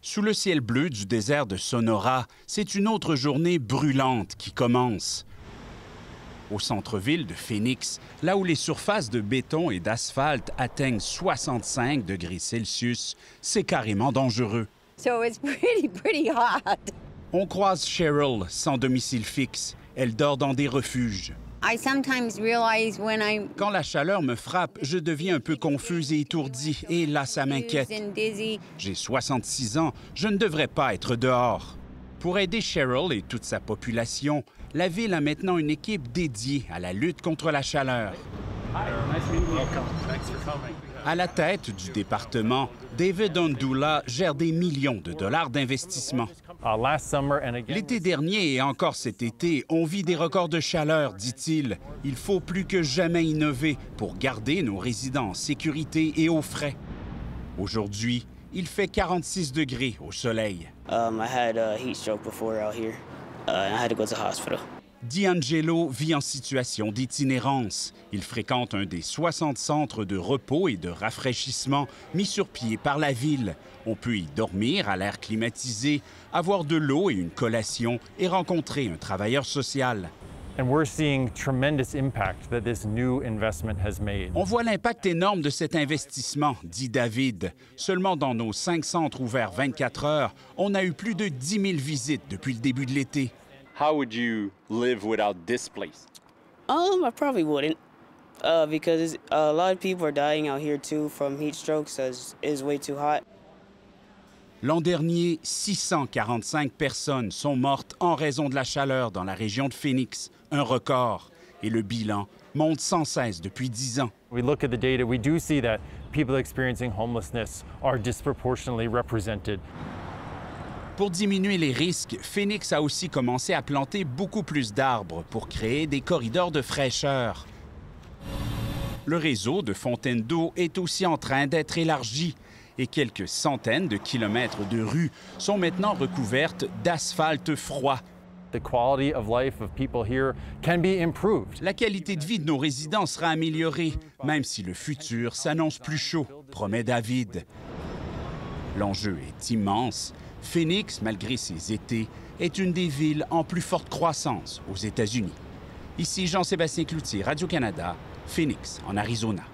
Sous le ciel bleu du désert de Sonora, c'est une autre journée brûlante qui commence. Au centre-ville de Phoenix, là où les surfaces de béton et d'asphalte atteignent 65 degrés Celsius, c'est carrément dangereux. So it's pretty hot. On croise Cheryl, sans domicile fixe. Elle dort dans des refuges. I sometimes realize when I'm Quand la chaleur me frappe, je deviens un peu confuse et étourdie, et là, ça m'inquiète. confused and dizzy. J'ai 66 ans, je ne devrais pas être dehors. Pour aider Cheryl et toute sa population, la ville a maintenant une équipe dédiée à la lutte contre la chaleur. À la tête du département, David Ondula gère des millions de dollars d'investissement. L'été dernier et encore cet été, on vit des records de chaleur, dit-il. Il faut plus que jamais innover pour garder nos résidents en sécurité et au frais. Aujourd'hui, il fait 46 degrés au soleil. I had a heat stroke before out here. I had to go to the hospital. D'Angelo vit en situation d'itinérance. Il fréquente un des 60 centres de repos et de rafraîchissement mis sur pied par la ville. On peut y dormir à l'air climatisé, avoir de l'eau et une collation et rencontrer un travailleur social. And we're seeing tremendous impact that this new investment has made. On voit l'impact énorme de cet investissement, dit David. Seulement dans nos 5 centres ouverts 24 heures, on a eu plus de 10 000 visites depuis le début de l'été. How would you live without this place? I probably wouldn't, because a lot of people are dying out here too from heat strokes. So it's way too hot. L'an dernier, 645 personnes sont mortes en raison de la chaleur dans la région de Phoenix, un record. Et le bilan monte sans cesse depuis 10 ans. We look at the data, we do see that people experiencing homelessness are disproportionately represented. Pour diminuer les risques, Phoenix a aussi commencé à planter beaucoup plus d'arbres pour créer des corridors de fraîcheur. Le réseau de fontaines d'eau est aussi en train d'être élargi et quelques centaines de kilomètres de rues sont maintenant recouvertes d'asphalte froid. The quality of life of people here can be improved. La qualité de vie de nos résidents sera améliorée, même si le futur s'annonce plus chaud, promet David. L'enjeu est immense. Phoenix, malgré ses étés, est une des villes en plus forte croissance aux États-Unis. Ici Jean-Sébastien Cloutier, Radio-Canada, Phoenix, en Arizona.